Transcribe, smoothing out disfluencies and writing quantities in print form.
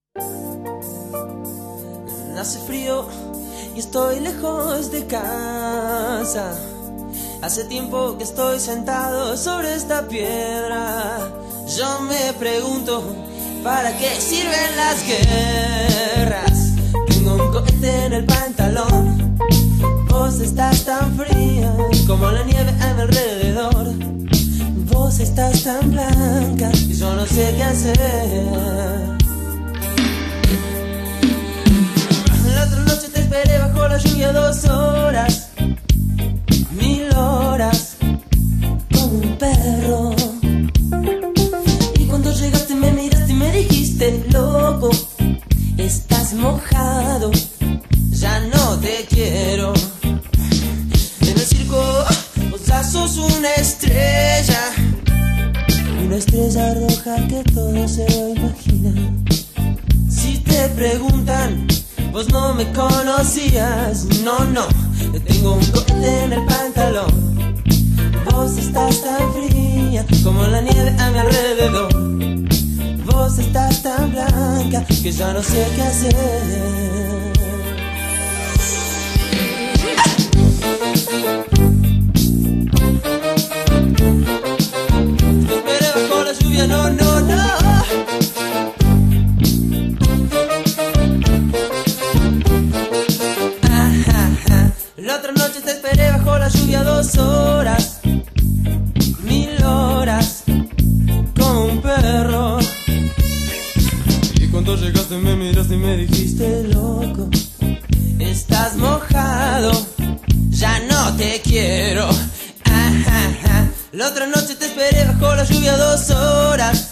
Hace frío y estoy lejos de casa. Hace tiempo que estoy sentado sobre esta piedra. Yo me pregunto, ¿para qué sirven las guerras? Tengo un cohete en el pantalón. Vos estás tan fría como la nieve a mi alrededor. Vos estás tan blanca y yo no sé qué hacer. La otra noche te esperé bajo la lluvia 2 horas, 1000 horas, como un perro. Y cuando llegaste me miraste y me dijiste, loco, estás mojado, ya no te quiero. En el circo vos ya sos una estrella roja que todo se lo imagina. Si te preguntan, vos no me conocías, no, no, tengo un cohete en el pantalón. Vos estás tan fría como la nieve a mi alrededor. Vos estás tan blanca que ya no sé qué hacer. Te esperé bajo la lluvia, no, no, no. La otra noche te esperé bajo la lluvia 2 horas, 1000 horas, como un perro. Y cuando llegaste me miraste y me dijiste, loco, estás mojado, ya no te quiero. La otra noche te esperé bajo la lluvia 2 horas,